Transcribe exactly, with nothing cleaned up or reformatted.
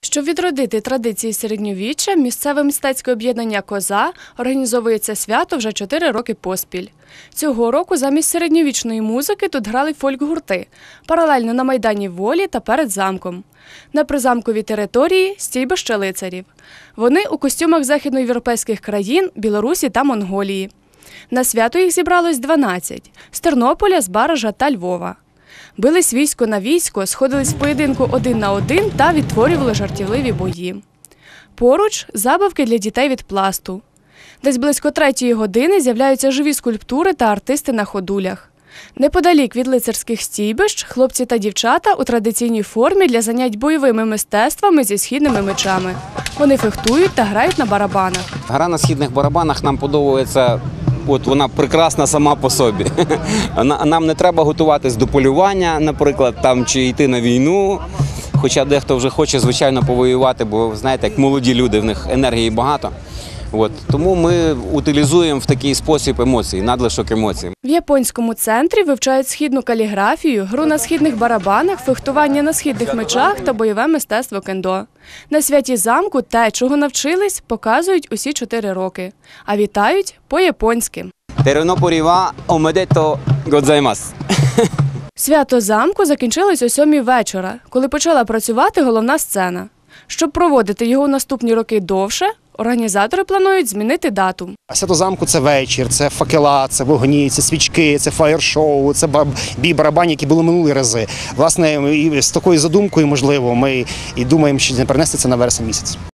Щоб відродити традиції середньовіччя, місцеве мистецьке об'єднання «Коза» організовує це свято вже чотири роки поспіль. Цього року замість середньовічної музики тут грали фольк-гурти, паралельно на Майдані Волі та перед замком. На призамковій території – стійбище лицарів. Вони у костюмах західноєвропейських країн, Білорусі та Монголії. На свято їх зібралось дванадцять – з Тернополя, з Баража та Львова. Бились військо на військо, сходились в поєдинку один на один та відтворювали жартівливі бої. Поруч – забавки для дітей від пласту. Десь близько третьої години з'являються живі скульптури та артисти на ходулях. Неподалік від лицарських стійбищ – хлопці та дівчата у традиційній формі для занять бойовими мистецтвами зі східними мечами. Вони фехтують та грають на барабанах. Гра на східних барабанах нам подобається. От вона прекрасна сама по собі. Нам не треба готуватись до полювання, наприклад, там, чи йти на війну. Хоча дехто вже хоче, звичайно, повоювати, бо, знаєте, як молоді люди, в них енергії багато. От. Тому ми утилізуємо в такий спосіб емоції, надлишок емоцій. В японському центрі вивчають східну каліграфію, гру на східних барабанах, фехтування на східних мечах та бойове мистецтво кендо. На святі замку те, чого навчились, показують усі чотири роки. А вітають по-японськи. Теренопорі ва омедето годзаймас. Свято замку закінчилось о сьомій вечора, коли почала працювати головна сцена. Щоб проводити його наступні роки довше, організатори планують змінити дату. Свято замку – це вечір, це факела, це вогні, це свічки, це фаєр-шоу, це бій-барабан, які були минулі рази. Власне, і з такою задумкою, можливо, ми і думаємо, що не перенести це на вересень місяць.